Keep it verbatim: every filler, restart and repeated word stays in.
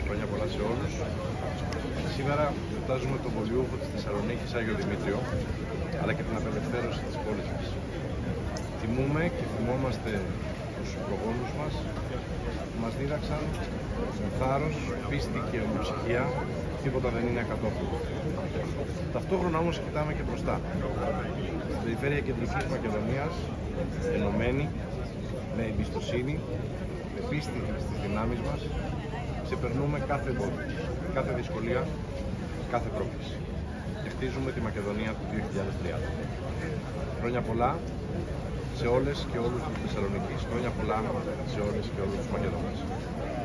Χρόνια πολλά σε όλους. Σήμερα γιορτάζουμε τον πολιούχο της Θεσσαλονίκης, Άγιο Δημήτριο, αλλά και την απελευθέρωση της πόλης μας. Τιμούμε και θυμόμαστε τους προγόνους μας που μας δίδαξαν με θάρρος, πίστη και ομοψυχία, τίποτα δεν είναι ακατόπουλο. Ταυτόχρονα όμως κοιτάμε και μπροστά. Στην περιφέρεια Κεντρικής Μακεδονίας, ενωμένη, με εμπιστοσύνη, με πίστη στις δυνάμεις μας, ξεπερνούμε κάθε εμπόδιο, κάθε δυσκολία, κάθε πρόκληση. Και χτίζουμε τη Μακεδονία του δύο χιλιάδες τριάντα. Χρόνια πολλά σε όλες και όλους τους Θεσσαλονίκης. Χρόνια πολλά σε όλες και όλους τους Μακεδόνες.